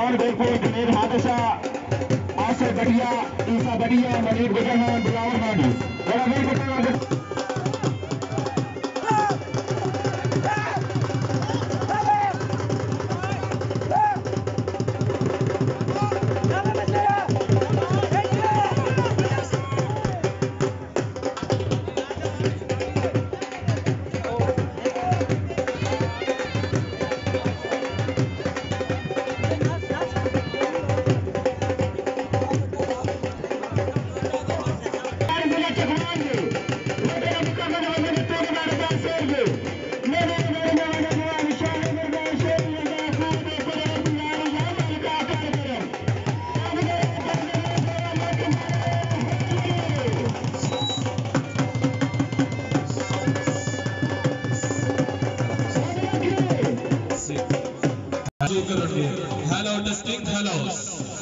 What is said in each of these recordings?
पहलवान बेरपुर जुनेद हादसा आसिफ बढ़िया ईसा बढ़िया मजीद गुजर बिलावल मानी बड़ा बेर Hello, distinct hellos.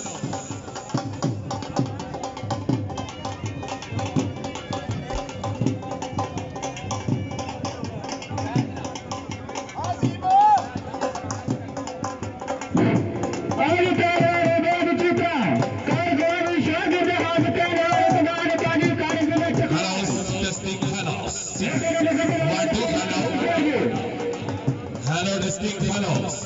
Hello, distinct hellos.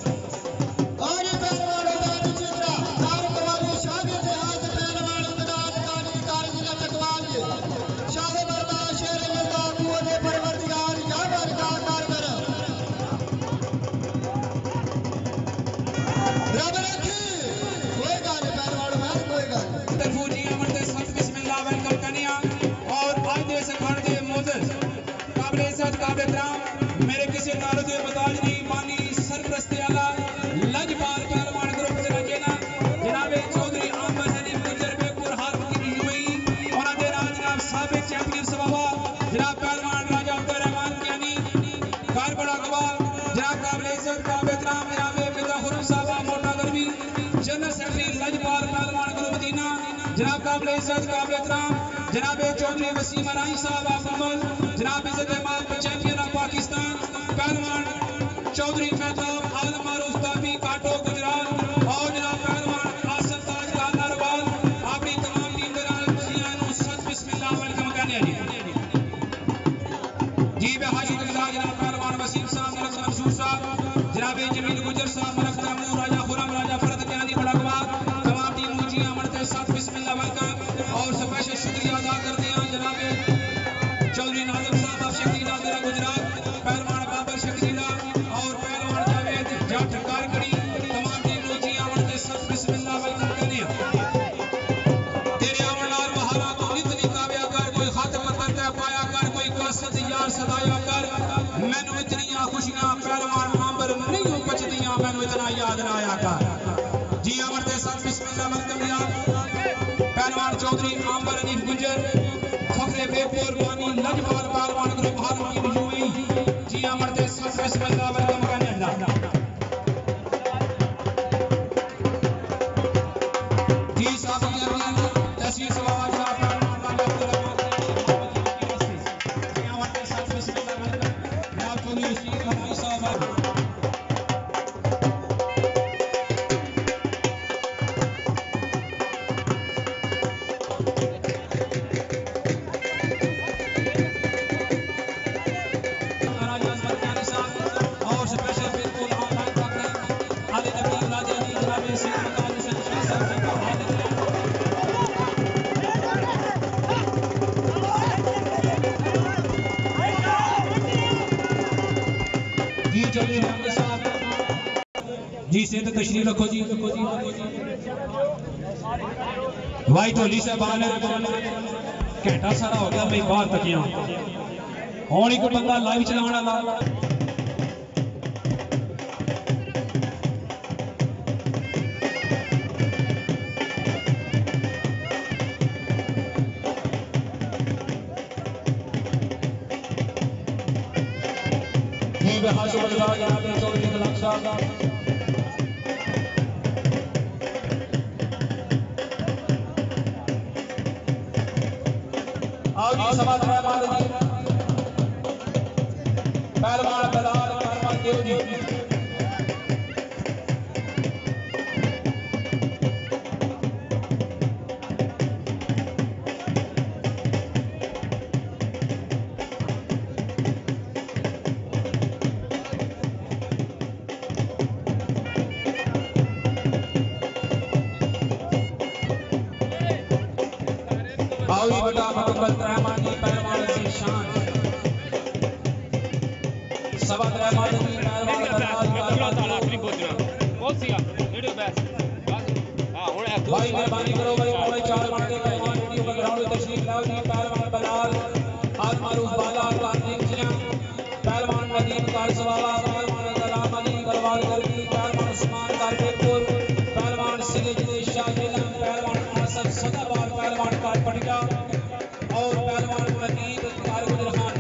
मेरे किसी नारद बताज नहीं मानी सरप्रस्ती आला लजपाल पहलवान ग्रुप च रचना जनाबे चौधरी आमर हनीफ गुजर बेपुर हार की हुई और दे राज जनाब साबिक चैंपियन सबाबा जनाब पहलवान राजा अब्दुल रहमान कियानी कार बड़ा गवाह जनाब काबिल इज्जत काबिल एहतराम जनाब मिर्जा खुरम साहब मोटा गरबी जनरल सेक्रेटरी लजपाल पहलवान ग्रुप मदीना जनाब काबिल इज्जत काबिल एहतराम जनाब चौधरी वसीम राही साहब अफजल जनाब इज्जत इमाम चैंपियन ऑफ पाकिस्तान पहलवान चौधरी मेहताब आलम मारूफ ताबी काटो गुजरात और जनाब पहलवान आसिफ ताज नारवाल अपनी तमाम टीम के नाल जियानु सत बिस्मिल्लाह वेलकम करने जी हाजी गुजरात जनाब पहलवान वसीम साहब मलक मंसूर साहब जनाब जमील गुजर साहब मलक तैमूर राजा खुरम राजा फरद कियानी बड़ा गवाह तमाम टीम जी अमरते सत बिस्मिल्लाह वेलकम और स्पेशल शुक्रिया अदा करते हैं जनाब चौधरी नाजम साहब शक्ति नाजरा गुजरात पहलवान बाबर शक्तिला और पहलवान जावेद जाट कारकड़ी तमाम टीम जी आवड़ते सब बिस्मिल्लाह वेलकम करने तेरे आवड़ नाल बहारा तो इतनी काव्या कर कोई खत पत्र ते पाया कर कोई कसद यार सदाया कर मैनू इतनियां खुशियां पहलवान आंबर नहीं बचदियां मैनू इतना याद ना आया कर जी आवड़ते सब बिस्मिल्लाह वेलकम यार पहलवान चौधरी आंबर हनीफ गुजर फखरे बेपुर पानी लजपाल पहलवान ग्रुप हार की हुई जी अमरते सब बिस्मिल्लाह वेलकम करने अल्लाह जी साहब तहसील सवाल जनाब पहलवान राजा अब्दुल रहमान जी अमरते सब बिस्मिल्लाह वेलकम जनाब चौधरी रशीद हमारी साहब जी से तो तशरीफ रखो जी भाई ढोली साहबान घंटा सारा हो गया भाई बाहर तकिया हूँ एक बंदा लाइव चलाने वाला पहलवान और ये बता मुकम्मल रहमान की पहलवान की शान सवा रहमान की पहलवान बहुत सी वीडियो बेस्ट हां हुन भाई मेहरबानी करो भाई पौने 4 मिनट के पहलवान वीडियो का ग्राउंड में तशरीफ लाओ जी पहलवान बलाल आज मारूफ बाला कादिम जिया पहलवान नदीम कारसवाला पहलवान सलाम अली गलवाल गलबी पहलवान उस्मान कारपेटपुर पहलवान सिलेज शाह जिला पहलवान आसफ सदाबार पहलवान कारपटिया और पहलवान नदीम कारगुजर खान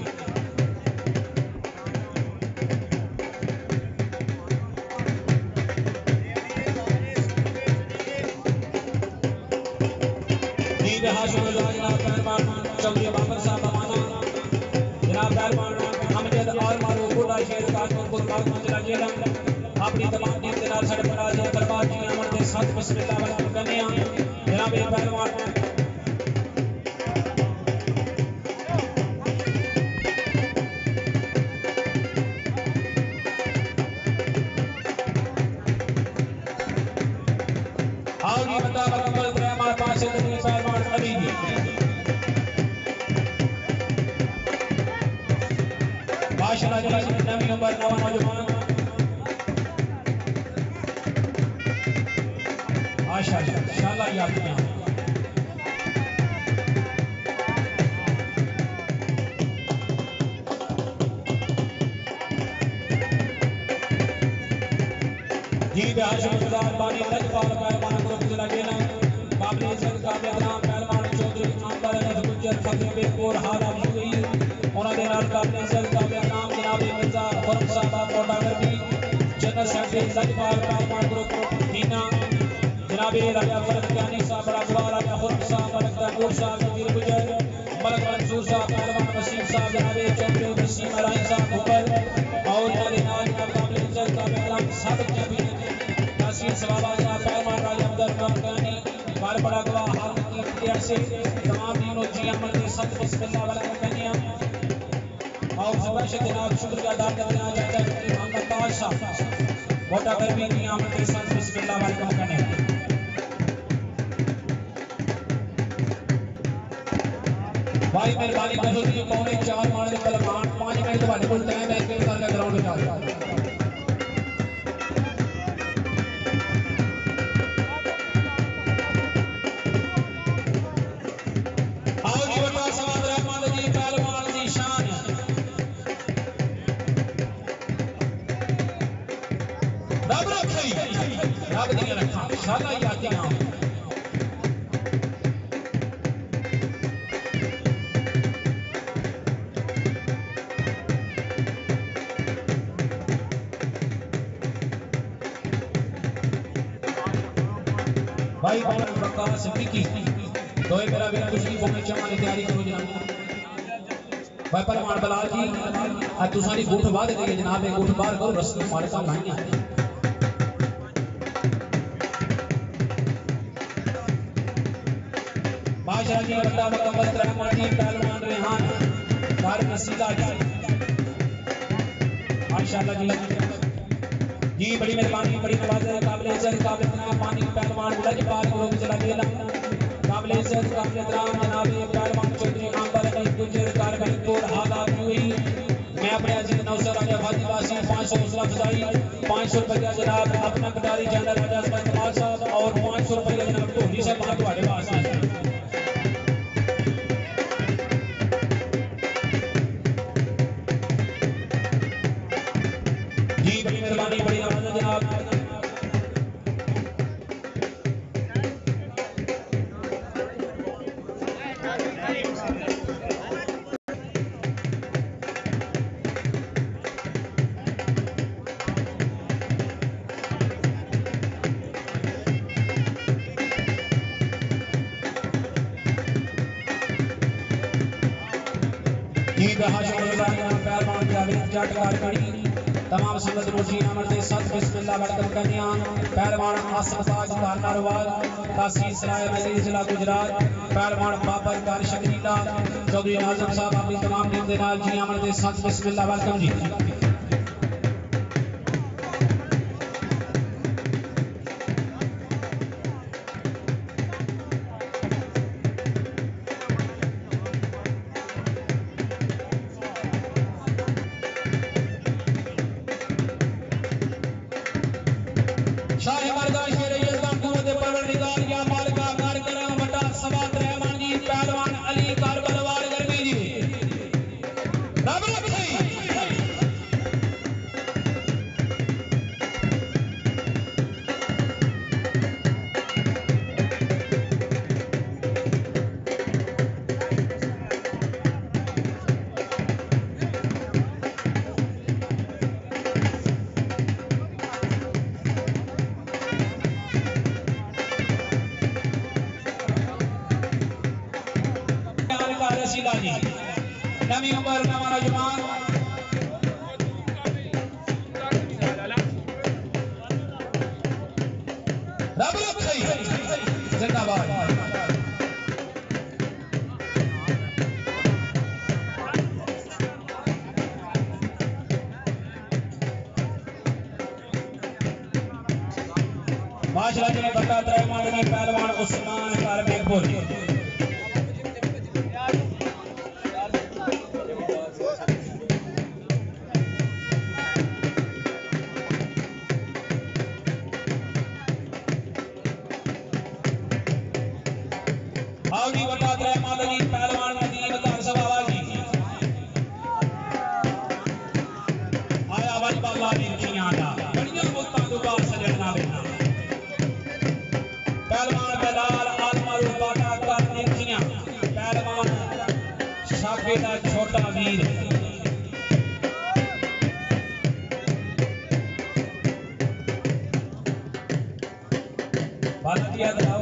पहलवान चौधरी बाबर साहब अमाना जनाब पहलवान हमजद और मारूफुल्ला शेर कासपुर मंजिला जेलम अपनी तमाम टीम के नाल साडे पराज दरबार जी अमन दे साथ बिस्मिल्लाह वलकम करने आ जनाब ये पहलवान आओ जी बता मुकम्मल हमारे पास से पहलवान अली जी माशाल्लाह जी नवी उम्र नवा नौजवान माशाल्लाह इंशाल्लाह याद में जी हाशिमुल्लाह बानी लजपाल पहलवान को गुजरा गेना काबिल इज्जत काबिल नाम पहलवान चौधरी आंबर अली गुजर फकीर बेपुर हारा यूई ਉਹਨਾਂ ਦੇ ਨਾਲ ਕਾਬਲੇ ਸਰ ਕਾਬਲੇ ਨਾਮ ਜਨਾਬ ਮਿਰਜ਼ਾ ਖੁਰਮ ਸਾਹਿਬ ਕੋਟਾਗਰ ਵੀ ਜਨਰਲ ਸੈਕਟਰੀ ਲਜਪਾਲ ਪहलवान ग्रुप हीना जनाब राजा फरक ज्ञानी साहब राजवाल राजा खु़र्म साहब मलक तैमूर साहब वीर गुजर मलक मंसूर साहब पहलवान वसीम साहब जनाब चौधरी वसीम अलाई साहब भूपर और उन्होंने नाल काबिल इज्जत काबिल नाम साबिक चैंपियन नासिर सवाबा साहब पहलवान राजा अब्दुल ज्ञानी बार बड़ा गवाह हाल की इतिहास से तमाम तीनों जी अमल के सत बिस्मिल्लाह वलकम कन्या और स्पेशल जनाब शुक्रिया अदा करते हैं चाचा मोहम्मद ताज साहब वोटा गर्मी की आमद के साथ बिस्मिल्लाह वलकम करने भाई मेहरबानी करो जी पौने 4 मार दे पहलवान 5 मिनट ਤੁਹਾਡੇ ਕੋਲ ਟਾਈਮ ਹੈ ਕਿ ਕਰਨਾ ਗਰਾਊਂਡ ਵਿੱਚ आओ जी बता सवाद रहमान जी पहलवान की शान रब रखी रब दी रखा इंशाल्लाह याद दियां भाई प्रकाश विकी तो मेरा भी दूसरी पौने 4 की तैयारी करो जनाब भाई पहलवान बलाल जी आज तुसारी गुठ बाद गई जनाब एक गुठ बाहर करो रस्ते मारे का लाइन बादशाह जी बता मुकम्मल रहमान जी पहलवान रेहान कार नसीला जी माशाल्लाह जी बड़ी मेहरबानी बड़ी नवाज़ काबिल इज्जत काबिल नाम पानी पहलवान लजपाल ग्रुप चला गेला काबिल इज्जत काबिल नाम जनाब पहलवान चौधरी आंबर अली गुजर कारपेटपुर हादा यूई मैं अपने अजीज नौसर राजा फातिवासी 500 हौसला अफजाई 500 रुपया जनाब अपना कटारी जनरल राजा कमाल साहब और 500 रुपया जनाब ढोली साहब तुम्हारे वास्ते जी बड़ी मेहरबानी बड़ी नवाज़ जनाब जी पहलवान जावेद जट कारकड़ी तमाम संगत रोजी अमर दे साथ बिस्मिल्लाह वलकम करने पहलवान आसफ ताज कारनारवाल तहसील सराय नजीर जिला गुजरात पहलवान बाबर कार शकीला चौधरी नाज़िम साहब अपनी तमाम टीम दे नाल जी अमर दे साथ बिस्मिल्लाह वलकम जी रसीला जी नवी उम्र नवा नौजवान रब सही जिंदाबाद माशाल्लाह जी बता रहमान ने पहलवान उस्मान कारबेगपुर आवड़ी बता रहमान जी पहलवान नदीम कारसवाला जी आया वाली बाबा जी कियां दा बड़ियां मुल्तां दो बार सजणा बेना पहलवान बेलाल आलमल बाटा कर देखियां पहलवान साबे दा छोटा वीर भारतीय